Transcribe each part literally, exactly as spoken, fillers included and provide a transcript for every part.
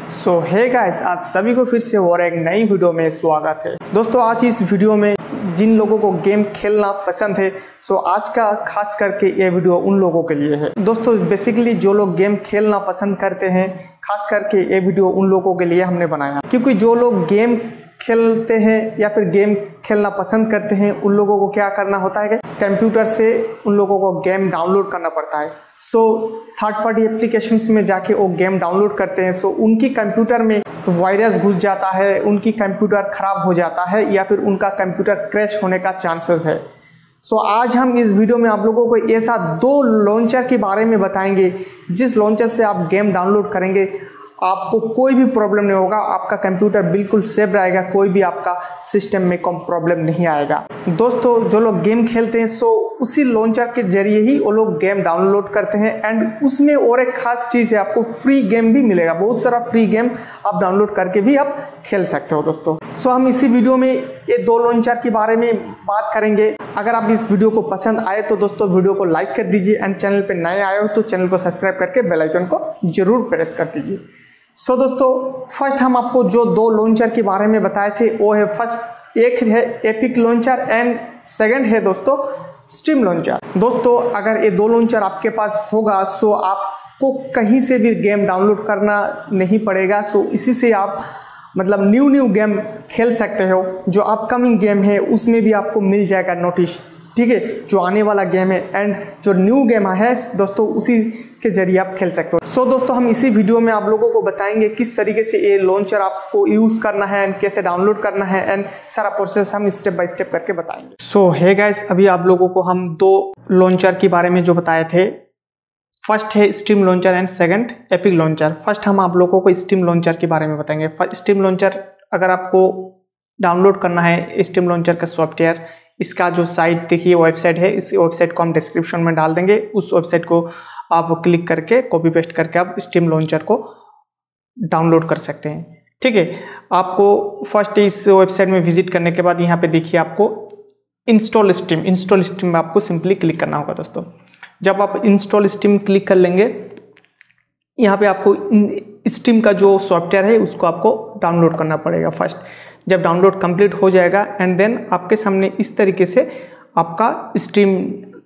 सो hey guys, आप सभी को फिर से और एक नई वीडियो में स्वागत है। दोस्तों आज इस वीडियो में जिन लोगों को गेम खेलना पसंद है, सो आज का खास करके ये वीडियो उन लोगों के लिए है। दोस्तों बेसिकली जो लोग गेम खेलना पसंद करते हैं, खास करके ये वीडियो उन लोगों के लिए हमने बनाया, क्योंकि जो लोग गेम खेलते हैं या फिर गेम खेलना पसंद करते हैं उन लोगों को क्या करना होता है कि कंप्यूटर से उन लोगों को गेम डाउनलोड करना पड़ता है। सो थर्ड पार्टी एप्लीकेशंस में जाके वो गेम डाउनलोड करते हैं, सो उनकी कंप्यूटर में वायरस घुस जाता है, उनकी कंप्यूटर ख़राब हो जाता है या फिर उनका कंप्यूटर क्रैश होने का चांसेस है। सो आज हम इस वीडियो में आप लोगों को ऐसा दो लॉन्चर के बारे में बताएंगे जिस लॉन्चर से आप गेम डाउनलोड करेंगे आपको कोई भी प्रॉब्लम नहीं होगा, आपका कंप्यूटर बिल्कुल सेफ रहेगा, कोई भी आपका सिस्टम में कोई प्रॉब्लम नहीं आएगा। दोस्तों जो लोग गेम खेलते हैं सो उसी लॉन्चर के जरिए ही वो लोग गेम डाउनलोड करते हैं एंड उसमें और एक खास चीज़ है, आपको फ्री गेम भी मिलेगा। बहुत सारा फ्री गेम आप डाउनलोड करके भी आप खेल सकते हो दोस्तों। सो हम इसी वीडियो में ये दो लॉन्चर के बारे में बात करेंगे। अगर आप इस वीडियो को पसंद आए तो दोस्तों वीडियो को लाइक कर दीजिए एंड चैनल पर नए आए हो तो चैनल को सब्सक्राइब करके बेल आइकन को जरूर प्रेस कर दीजिए। सो so, दोस्तों फर्स्ट हम आपको जो दो लॉन्चर के बारे में बताए थे वो है, फर्स्ट एक है एपिक लॉन्चर एंड सेकंड है दोस्तों स्टीम लॉन्चर। दोस्तों अगर ये दो लॉन्चर आपके पास होगा सो आपको कहीं से भी गेम डाउनलोड करना नहीं पड़ेगा। सो इसी से आप मतलब न्यू न्यू गेम खेल सकते हो, जो अपकमिंग गेम है उसमें भी आपको मिल जाएगा नोटिस, ठीक है, जो आने वाला गेम है एंड जो न्यू गेम है दोस्तों उसी के जरिए आप खेल सकते हो। सो so, दोस्तों हम इसी वीडियो में आप लोगों को बताएंगे किस तरीके से ये लॉन्चर आपको यूज़ करना है एंड कैसे डाउनलोड करना है एंड सारा प्रोसेस हम स्टेप बाय स्टेप करके बताएंगे। सो हे गाइस, अभी आप लोगों को हम दो लॉन्चर के बारे में जो बताए थे, फर्स्ट है steam launcher and second epic launcher. First हम आप लोगों को स्टीम लॉन्चर के बारे में बताएंगे। स्टीम लॉन्चर अगर आपको डाउनलोड करना है स्टीम लॉन्चर का सॉफ्टवेयर, इसका जो साइट देखिए वेबसाइट है, इस वेबसाइट को हम डिस्क्रिप्शन में डाल देंगे। उस वेबसाइट को आप क्लिक करके कॉपी पेस्ट करके आप स्टीम लॉन्चर को डाउनलोड कर सकते हैं, ठीक है। आपको फर्स्ट इस वेबसाइट में विजिट करने के बाद यहाँ पे देखिए आपको इंस्टॉल स्टीम, इंस्टॉल स्टीम में आपको सिंपली क्लिक करना होगा दोस्तों। जब आप इंस्टॉल स्टीम क्लिक कर लेंगे यहाँ पे आपको स्टीम का जो सॉफ्टवेयर है उसको आपको डाउनलोड करना पड़ेगा फर्स्ट। जब डाउनलोड कंप्लीट हो जाएगा एंड देन आपके सामने इस तरीके से आपका स्टीम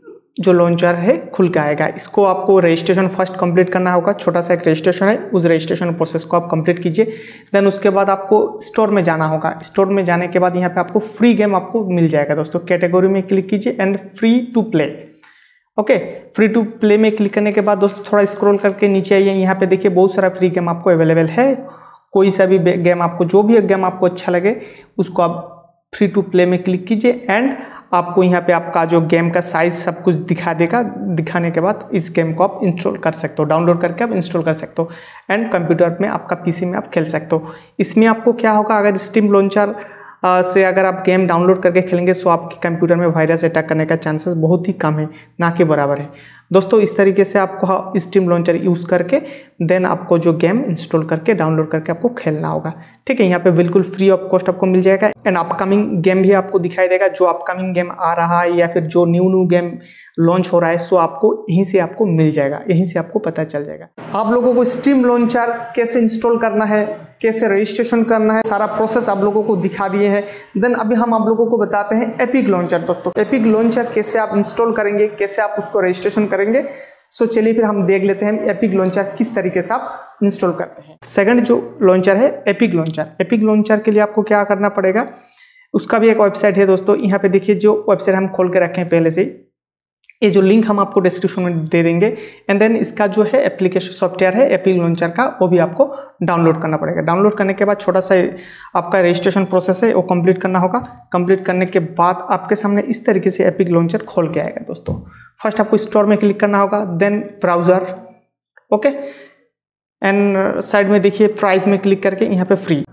जो लॉन्चर है खुल के आएगा। इसको आपको रजिस्ट्रेशन फर्स्ट कंप्लीट करना होगा, छोटा सा एक रजिस्ट्रेशन है, उस रजिस्ट्रेशन प्रोसेस को आप कंप्लीट कीजिए। देन उसके बाद आपको स्टोर में जाना होगा। स्टोर में जाने के बाद यहाँ पे आपको फ्री गेम आपको मिल जाएगा दोस्तों। कैटेगरी में क्लिक कीजिए and free to play, okay. Free to play में क्लिक करने के बाद दोस्तों थोड़ा स्क्रॉल करके नीचे आइए, यहाँ पे देखिए बहुत सारा फ्री गेम आपको अवेलेबल है। कोई सा भी गेम आपको, जो भी गेम आपको अच्छा लगे उसको आप फ्री टू प्ले में क्लिक कीजिए एंड आपको यहाँ पे आपका जो गेम का साइज सब कुछ दिखा देगा। दिखाने के बाद इस गेम को आप इंस्टॉल कर सकते हो, डाउनलोड करके आप इंस्टॉल कर सकते हो एंड कंप्यूटर में आपका पीसी में आप खेल सकते हो। इसमें आपको क्या होगा, अगर स्टीम लॉन्चर से अगर आप गेम डाउनलोड करके खेलेंगे सो आपके कंप्यूटर में वायरस अटैक करने का चांसेस बहुत ही कम है, ना के बराबर है दोस्तों। इस तरीके से आपको स्टीम लॉन्चर यूज़ करके देन आपको जो गेम इंस्टॉल करके डाउनलोड करके आपको खेलना होगा, ठीक है। यहाँ पे बिल्कुल फ्री ऑफ कॉस्ट आपको मिल जाएगा एंड अपकमिंग गेम भी आपको दिखाई देगा। जो अपकमिंग गेम आ रहा है या फिर जो न्यू न्यू गेम लॉन्च हो रहा है सो आपको यहीं से आपको मिल जाएगा, यहीं से आपको पता चल जाएगा। आप लोगों को स्टीम लॉन्चर कैसे इंस्टॉल करना है, कैसे रजिस्ट्रेशन करना है, सारा प्रोसेस आप लोगों को दिखा दिए हैं। देन अभी हम आप लोगों को बताते हैं एपिक लॉन्चर दोस्तों। एपिक लॉन्चर कैसे आप इंस्टॉल करेंगे, कैसे आप उसको रजिस्ट्रेशन करेंगे, सो चलिए फिर हम देख लेते हैं एपिक लॉन्चर किस तरीके से आप इंस्टॉल करते हैं। सेकंड जो लॉन्चर है एपिक लॉन्चर। एपिक लॉन्चर के लिए आपको क्या करना पड़ेगा, उसका भी एक वेबसाइट है दोस्तों। यहाँ पे देखिए जो वेबसाइट हम खोल के रखे हैं पहले से, ये जो लिंक हम आपको डिस्क्रिप्शन में दे देंगे एंड देन इसका जो है एप्लीकेशन सॉफ्टवेयर है एपिक लॉन्चर का, वो भी आपको डाउनलोड करना पड़ेगा। डाउनलोड करने के बाद छोटा सा आपका रजिस्ट्रेशन प्रोसेस है वो कंप्लीट करना होगा। कंप्लीट करने के बाद आपके सामने इस तरीके से एपिक लॉन्चर खोल के आएगा दोस्तों। फर्स्ट आपको स्टोर में क्लिक करना होगा, then browser, okay, and side में देखिए प्राइस में क्लिक करके यहाँ पे फ्री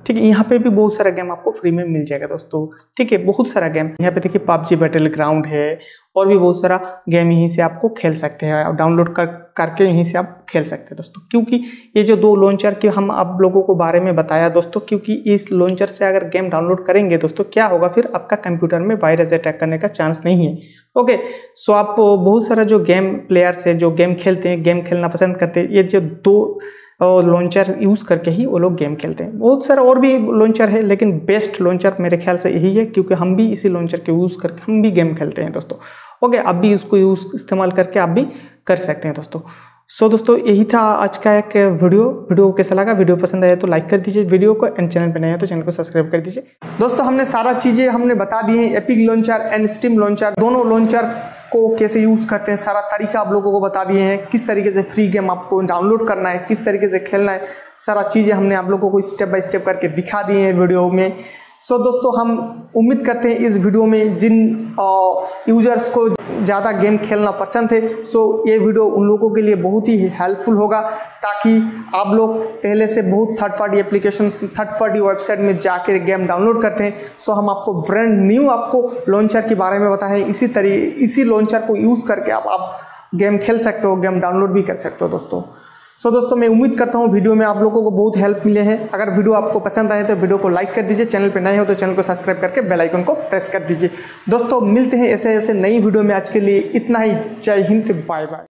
ठीक है। यहाँ पे भी बहुत सारा गेम आपको फ्री में मिल जाएगा दोस्तों, ठीक है, बहुत सारा गेम। यहाँ पे देखिए पबजी बैटल ग्राउंड है और भी बहुत सारा गेम यहीं से आपको खेल सकते हैं, डाउनलोड कर करके यहीं से आप खेल सकते हैं दोस्तों। क्योंकि ये जो दो लॉन्चर के हम आप लोगों को बारे में बताया दोस्तों, क्योंकि इस लॉन्चर से अगर गेम डाउनलोड करेंगे दोस्तों क्या होगा, फिर आपका कंप्यूटर में वायरस अटैक करने का चांस नहीं है। ओके, सो आप बहुत सारा जो गेम प्लेयर्स है, जो गेम खेलते हैं, गेम खेलना पसंद करते हैं, ये जो दो लॉन्चर यूज़ करके ही वो लोग गेम खेलते हैं। बहुत सारा और भी लॉन्चर है, लेकिन बेस्ट लॉन्चर मेरे ख्याल से यही है, क्योंकि हम भी इसी लॉन्चर के यूज़ करके हम भी गेम खेलते हैं दोस्तों। ओके, आप भी इसको यूज़ इस्तेमाल करके आप भी कर सकते हैं दोस्तों। सो so, दोस्तों यही था आज का एक वीडियो। वीडियो कैसा लगा? वीडियो पसंद आया तो लाइक कर दीजिए वीडियो को, एंड चैनल पे नए हैं तो चैनल को सब्सक्राइब कर दीजिए। दोस्तों हमने सारा चीज़ें हमने बता दी हैं, epic launcher and steam launcher दोनों लॉन्चर को कैसे यूज़ करते हैं, सारा तरीका आप लोगों को बता दिए हैं। किस तरीके से फ्री गेम आपको डाउनलोड करना है, किस तरीके से खेलना है, सारा चीज़ें हमने आप लोगों को स्टेप बाय स्टेप करके दिखा दी हैं वीडियो में। सो so, दोस्तों हम उम्मीद करते हैं इस वीडियो में जिन यूजर्स को ज़्यादा गेम खेलना पसंद है, सो ये वीडियो उन लोगों के लिए बहुत ही हेल्पफुल होगा, ताकि आप लोग पहले से बहुत third party application, third party website में जाकर गेम डाउनलोड करते हैं। सो हम आपको ब्रांड न्यू आपको लॉन्चर के बारे में बताएं, इसी तरीके इसी लॉन्चर को यूज़ करके आप आप गेम खेल सकते हो, गेम डाउनलोड भी कर सकते हो दोस्तों। सो so, दोस्तों मैं उम्मीद करता हूँ वीडियो में आप लोगों को बहुत हेल्प मिले हैं। अगर वीडियो आपको पसंद आए तो वीडियो को लाइक कर दीजिए, चैनल पे नए हो तो चैनल को सब्सक्राइब करके बेल आइकन को प्रेस कर दीजिए। दोस्तों मिलते हैं ऐसे ऐसे नई वीडियो में, आज के लिए इतना ही। जय हिंद, बाय बाय।